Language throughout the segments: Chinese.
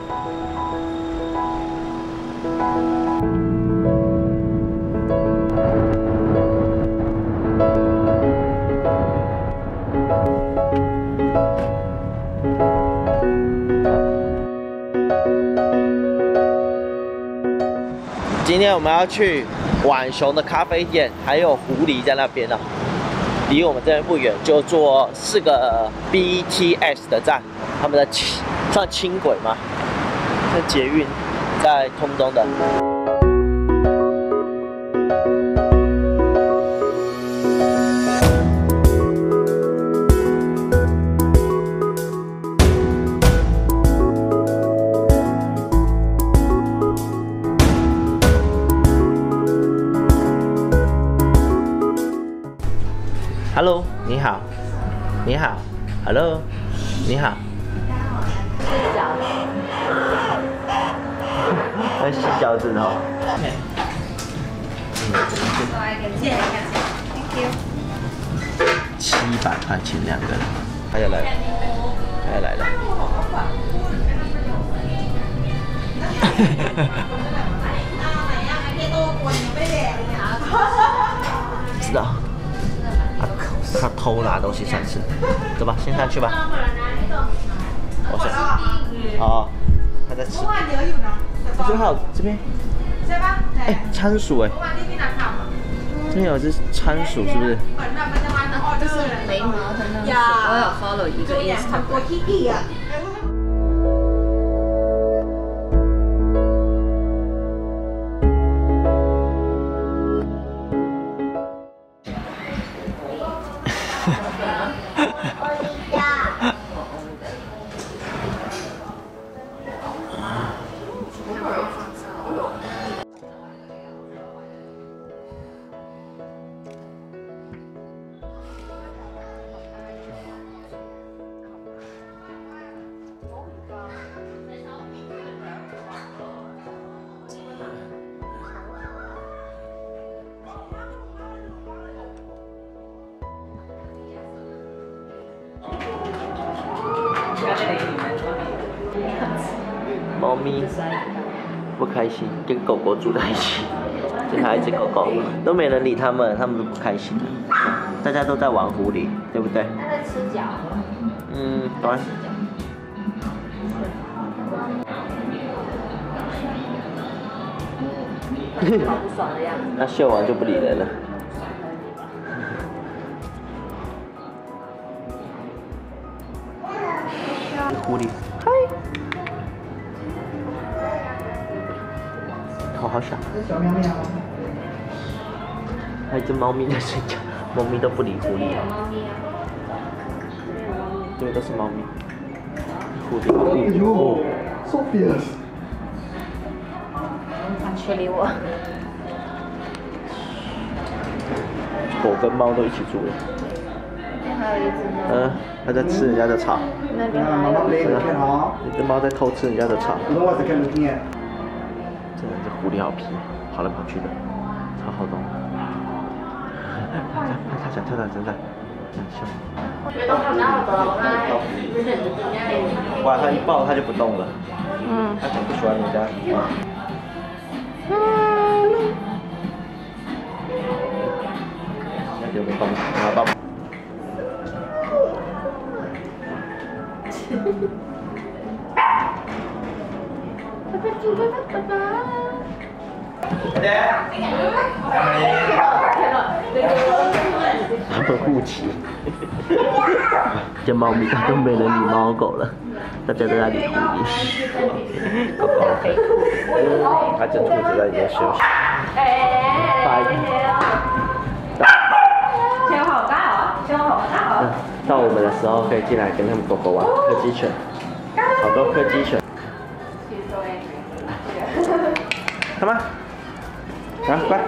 今天我们要去浣熊的咖啡店，还有狐狸在那边啊，离我们这边不远，就坐4个 BTS 的站，他们的算轻轨吗？是捷运在通中的。Hello， 你好，你好 ，Hello， 你好。要洗脚趾头。700块钱2个人，他又来了，他又来了。知道。他偷拿东西上次，走吧，先上去吧。我想，哦，他在吃。这边还有这边，哎，仓鼠哎，这边有只仓鼠是不是？ 这是眉毛的那个，我有 follow 一个 Instagram。 猫咪不开心，跟狗狗住在一起，就它一只狗狗，都没人理它们，它们都不开心。大家都在玩狐狸，对不对？ 它在吃脚。 嗯，对。 好不爽的样子。 那秀完就不理人了。狐狸，嗨。头好小。 小喵喵。 还有一只猫咪在睡觉，猫咪都不理狐狸。对，都是猫咪。狐狸。 哦 ，so fierce。 它去理我。 狗跟猫都一起住了。 还有一只。 它在吃人家的草。 那边还有一只。 有只猫在偷吃人家的草。 普通话是看得见。 真的是狐狸好皮，跑来跑去的，超好动。它想跳到身上，很凶。哇，它一抱它就不动了。嗯。它很不喜欢人家。那就没动，拿抱。他们互骑，这猫咪都没人理猫狗了，大家都在理狐狸。狗狗，它这兔子在里面休息。到我们的时候可以进来跟他们狗狗玩柯基犬，好多柯基犬。干嘛？啊，乖。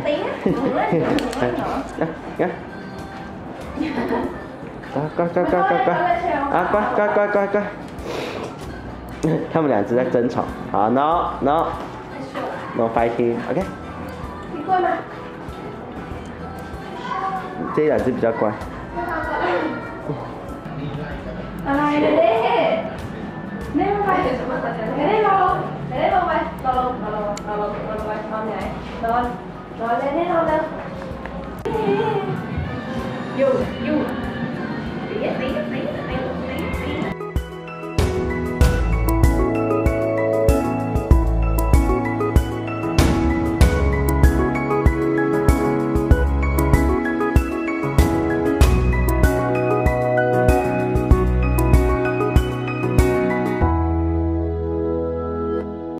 乖。他们两只在争吵。好 ，no fighting，OK。乖吗？这两只比较乖。อะไรเด็กๆแม่ไปเดี๋ยวจะมาตัดกันนอนเลยนี่นอนเลยอยู่